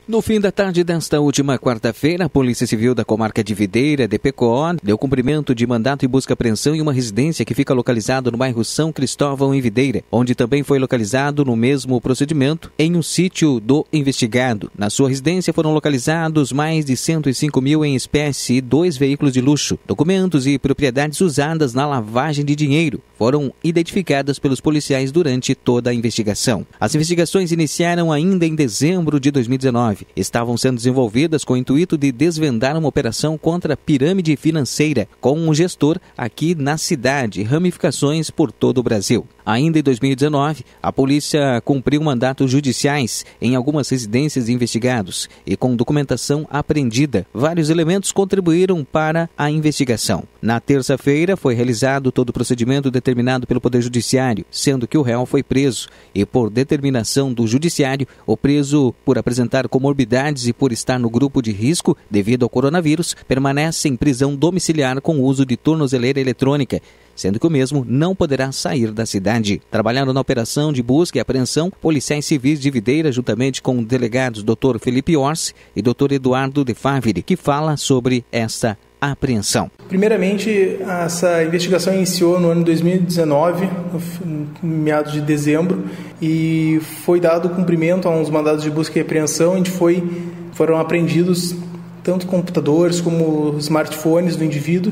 No fim da tarde desta última quarta-feira, a Polícia Civil da Comarca de Videira, DPCOR, deu cumprimento de mandato e busca apreensão em uma residência que fica localizada no bairro São Cristóvão, em Videira, onde também foi localizado no mesmo procedimento em um sítio do investigado. Na sua residência foram localizados mais de 105 mil em espécie e 2 veículos de luxo. Documentos e propriedades usadas na lavagem de dinheiro foram identificadas pelos policiais durante toda a investigação. As investigações iniciaram ainda em dezembro de 2019. Estavam sendo desenvolvidas com o intuito de desvendar uma operação contra a pirâmide financeira com um gestor aqui na cidade e ramificações por todo o Brasil. Ainda em 2019, a polícia cumpriu mandatos judiciais em algumas residências de investigados e com documentação apreendida. Vários elementos contribuíram para a investigação. Na terça-feira, foi realizado todo o procedimento determinado pelo Poder Judiciário, sendo que o réu foi preso e, por determinação do Judiciário, o preso, por apresentar comorbidades e por estar no grupo de risco devido ao coronavírus, permanece em prisão domiciliar com o uso de tornozeleira eletrônica, sendo que o mesmo não poderá sair da cidade. Trabalhando na operação de busca e apreensão, policiais civis de Videira, juntamente com delegados Dr. Felipe Orsi e Dr. Eduardo De Favre, que fala sobre esta apreensão. Primeiramente, essa investigação iniciou no ano 2019, no meados de dezembro, e foi dado cumprimento a uns mandados de busca e apreensão, onde foram apreendidos tanto computadores como smartphones do indivíduo,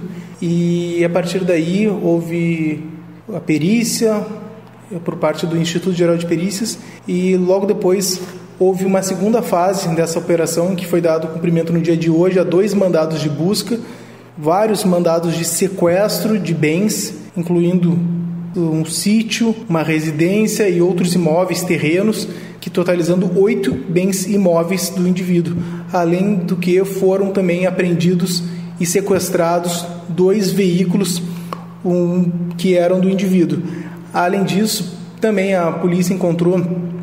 e a partir daí houve a perícia por parte do Instituto Geral de Perícias, e logo depois houve uma segunda fase dessa operação, que foi dado cumprimento no dia de hoje a 2 mandados de busca, vários mandados de sequestro de bens, incluindo um sítio, uma residência e outros imóveis, terrenos, que totalizando 8 bens imóveis do indivíduo. Além do que foram também apreendidos e sequestrados 2 veículos que eram do indivíduo. Além disso, também a polícia encontrou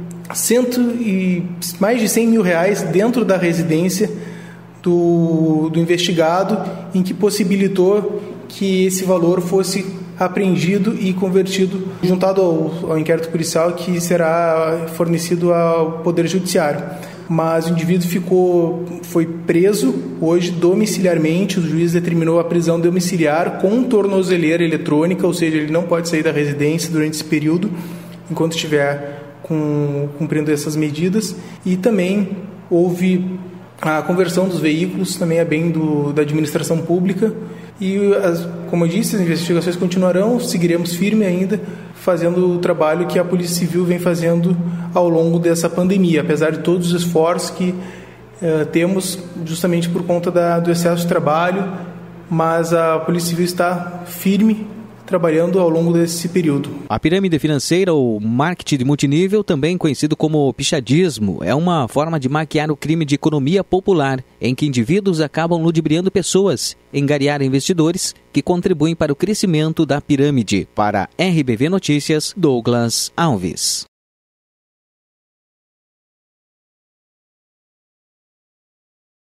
mais de 100 mil reais dentro da residência do investigado, em que possibilitou que esse valor fosse apreendido e convertido, juntado ao inquérito policial, que será fornecido ao Poder Judiciário. Mas o indivíduo foi preso hoje domiciliarmente. O juiz determinou a prisão domiciliar com tornozeleira eletrônica, ou seja, ele não pode sair da residência durante esse período, enquanto estiver cumprindo essas medidas. E também houve a conversão dos veículos, também é bem da administração pública. E, como eu disse, as investigações continuarão, seguiremos firme ainda, fazendo o trabalho que a Polícia Civil vem fazendo ao longo dessa pandemia, apesar de todos os esforços que temos, justamente por conta do excesso de trabalho, mas a Polícia Civil está firme, trabalhando ao longo desse período. A pirâmide financeira, ou marketing de multinível, também conhecido como pichadismo, é uma forma de maquiar o crime de economia popular, em que indivíduos acabam ludibriando pessoas, angariar investidores que contribuem para o crescimento da pirâmide. Para RBV Notícias, Douglas Alves.